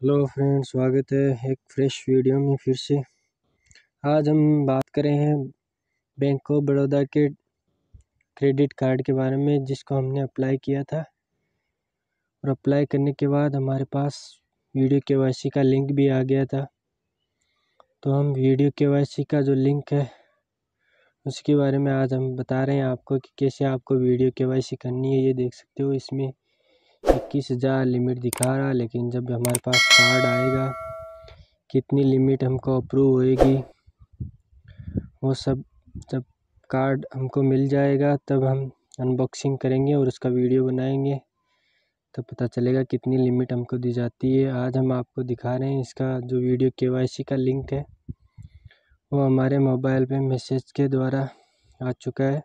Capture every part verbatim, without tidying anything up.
Hello friends, स्वागत है एक फ्रेश वीडियो में फिर से। आज हम बात कर रहे हैं बैंक ऑफ बड़ौदा के क्रेडिट कार्ड के बारे में, जिसको हमने अप्लाई किया था। और अप्लाई करने के बाद हमारे पास वीडियो केवाईसी का लिंक भी आ गया था। तो हम वीडियो केवाईसी का जो लिंक है उसके बारे में आज हम बता रहे हैं आपको कि कैसे आपको वीडियो केवाईसी करनी है। ये देख सकते हो, इसमें इक्कीस हज़ार लिमिट दिखा रहा, लेकिन जब हमारे पास कार्ड आएगा कितनी लिमिट हमको अप्रूव होएगी वो सब जब कार्ड हमको मिल जाएगा तब हम अनबॉक्सिंग करेंगे और उसका वीडियो बनाएंगे, तो पता चलेगा कितनी लिमिट हमको दी जाती है। आज हम आपको दिखा रहे हैं इसका जो वीडियो केवाईसी का लिंक है वो हमारे मोबाइल पे मैसेज के द्वारा आ चुका है।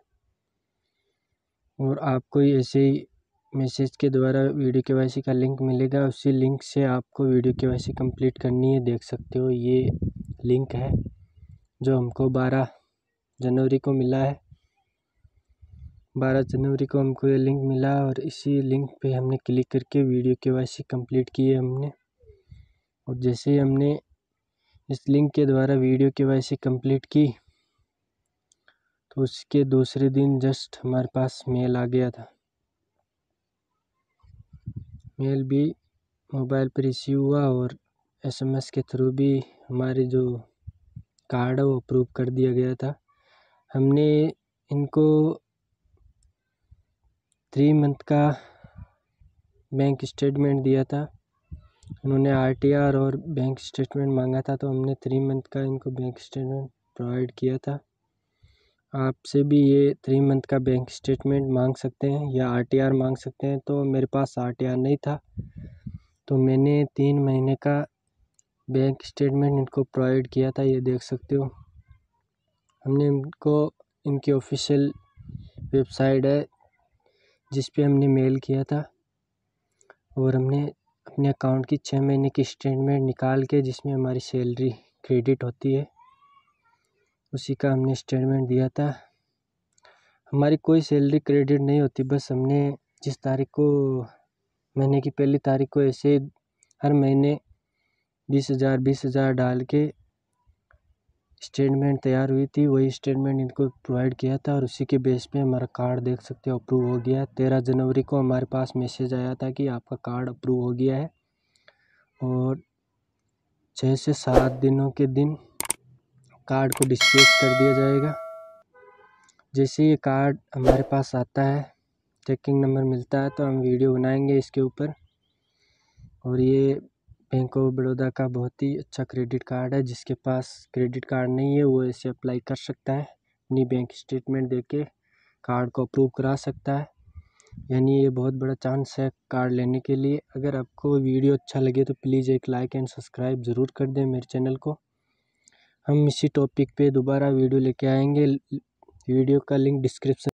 और आपको ऐसे ही मैसेज के द्वारा वीडियो केवाईसी का लिंक मिलेगा, उसी लिंक से आपको वीडियो केवाईसी कंप्लीट करनी है। देख सकते हो, ये लिंक है जो हमको बारह जनवरी को मिला है। बारह जनवरी को हमको ये लिंक मिला और इसी लिंक पे हमने क्लिक करके वीडियो केवाईसी कंप्लीट की है हमने। और जैसे ही हमने इस लिंक के द्वारा वीडियो केवाईसी कंप्लीट की तो उसके दूसरे दिन जस्ट हमारे पास मेल आ गया था। मेल भी मोबाइल पर रिसीव हुआ और एसएमएस के थ्रू भी हमारे जो कार्ड है वो अप्रूव कर दिया गया था। हमने इनको थ्री मंथ का बैंक स्टेटमेंट दिया था। उन्होंने आरटीआर और बैंक स्टेटमेंट मांगा था, तो हमने थ्री मंथ का इनको बैंक स्टेटमेंट प्रोवाइड किया था। आपसे भी ये थ्री मंथ का बैंक स्टेटमेंट मांग सकते हैं या आरटीआर मांग सकते हैं। तो मेरे पास आरटीआर नहीं था, तो मैंने तीन महीने का बैंक स्टेटमेंट इनको प्रोवाइड किया था। ये देख सकते हो, हमने इनको इनकी ऑफिशियल वेबसाइट है जिस पे हमने मेल किया था, और हमने अपने अकाउंट की छः महीने की स्टेटमेंट निकाल के जिसमें हमारी सैलरी क्रेडिट होती है उसी का हमने स्टेटमेंट दिया था। हमारी कोई सैलरी क्रेडिट नहीं होती, बस हमने जिस तारीख को महीने की पहली तारीख को ऐसे हर महीने बीस हज़ार बीस हज़ार डाल के स्टेटमेंट तैयार हुई थी, वही स्टेटमेंट इनको प्रोवाइड किया था और उसी के बेस पे हमारा कार्ड देख सकते हो अप्रूव हो गया। तेरह जनवरी को हमारे पास मैसेज आया था कि आपका कार्ड अप्रूव हो गया है, और छः से सात दिनों के दिन कार्ड को डिस्पैच कर दिया जाएगा। जैसे ये कार्ड हमारे पास आता है, ट्रैकिंग नंबर मिलता है, तो हम वीडियो बनाएंगे इसके ऊपर। और ये बैंक ऑफ बड़ौदा का बहुत ही अच्छा क्रेडिट कार्ड है। जिसके पास क्रेडिट कार्ड नहीं है वो इसे अप्लाई कर सकता है, अपनी बैंक स्टेटमेंट देके कार्ड को अप्रूव करा सकता है। यानी ये बहुत बड़ा चांस है कार्ड लेने के लिए। अगर आपको वीडियो अच्छा लगे तो प्लीज़ एक लाइक एंड सब्सक्राइब ज़रूर कर दें मेरे चैनल को। हम इसी टॉपिक पे दोबारा वीडियो लेके आएंगे। वीडियो का लिंक डिस्क्रिप्शन